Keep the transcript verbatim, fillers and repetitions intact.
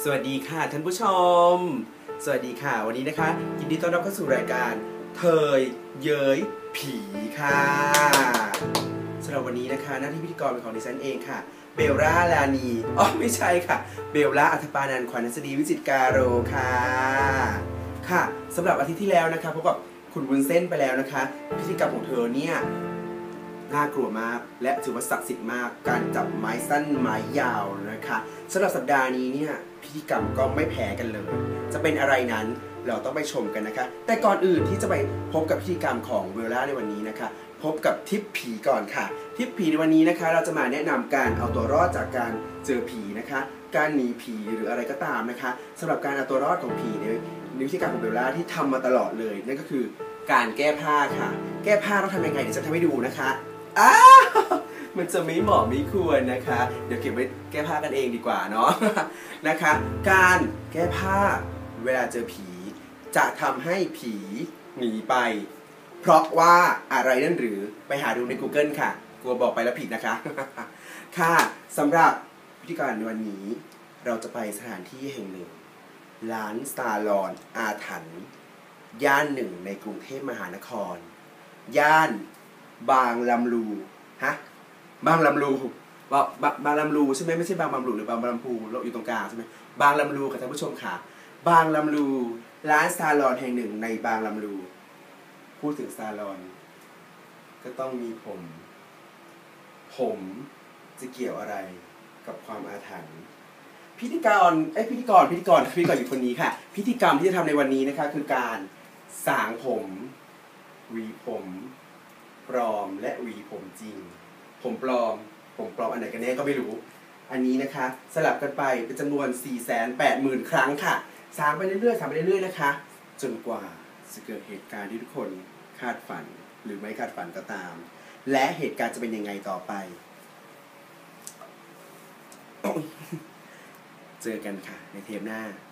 สวัสดีค่ะท่านผู้ชมสวัสดีค่ะวันนี้นะคะยินดีต้อนรับเข้าสู่รายการเทยเย้ยผีค่ะสำหรับวันนี้นะคะหน้าที่พิธีกรเป็นของดิฉันเองค่ะเบลล่าลานีอ๋อไม่ใช่ค่ะเบลล่าอัธปานันท์ขวัญนัสดีวิจิตรการโรค่ะค่ะสำหรับอาทิตย์ที่แล้วนะคะพบกับคุณวุ้นเส้นไปแล้วนะคะพิธีกรรมของเธอเนี่ยน่ากลัวมากและถือว่าศักดิ์สิทธิ์มากการจับไม้สั้นไม้ยาวนะคะสำหรับสัปดาห์นี้เนี่ยพิธีกรรมก็ไม่แพ้กันเลยจะเป็นอะไรนั้นเราต้องไปชมกันนะคะแต่ก่อนอื่นที่จะไปพบกับพิธีกรรมของเวลล่าในวันนี้นะคะพบกับทิปผีก่อนค่ะทิปผีในวันนี้นะคะเราจะมาแนะนำการเอาตัวรอดจากการเจอผีนะคะการหนีผีหรืออะไรก็ตามนะคะสำหรับการเอาตัวรอดของผีในวิธีการของเบลล่าที่ทำมาตลอดเลยนั่นก็คือการแก้ผ้าค่ะแก้ผ้าต้องทำยังไงเดี๋ยวจะทำให้ดูนะคะอ้ามันจะไม่เหมาะไม่ควรนะคะเดี๋ยวเก็บไว้แก้ผ้ากันเองดีกว่าเนาะนะคะการแก้ผ้าเวลาเจอผีจะทำให้ผีหนีไปเพราะว่าอะไรนั่นหรือไปหาดูใน Google ค่ะกลัวบอกไปแล้วผิดนะคะค่ะสำหรับพิธีการในวันนี้เราจะไปสถานที่แห่งหนึ่งร้านซาลอนอาถรรพ์ย่านหนึ่งในกรุงเทพมหานครย่านบางลำลูฮะบางลำลูบางบางลำลูใช่ไหมไม่ใช่บางลำลูหรือบางลำพูเราอยู่ตรงกลางใช่ไหมบางลำลูค่ะท่านผู้ชมค่ะบางลำลูร้านซาลอนแห่งหนึ่งในบางลำลูพูดถึงซาลอนก็ต้องมีผมผมจะเกี่ยวอะไรกับความอาถรรพ์พิธีกรไอ้พิธีกรพิธีกรพิธีกรอยู่คนนี้ค่ะพิธีกรรมที่จะทำในวันนี้นะคะคือการสางผมหวีผมปลอมและหวีผมจริงผมปลอมผมปลอมอันไหนกันแน่ก็ไม่รู้อันนี้นะคะสลับกันไปเป็นจำนวน สี่แสนแปดหมื่น ครั้งค่ะสางไปเรื่อยๆสางไปเรื่อยๆนะคะจนกว่าจะเกิดเหตุการณ์ที่ทุกคนคาดฝันหรือไม่คาดฝันก็ตามและเหตุการณ์จะเป็นยังไงต่อไป เจอกันค่ะในเทปหน้า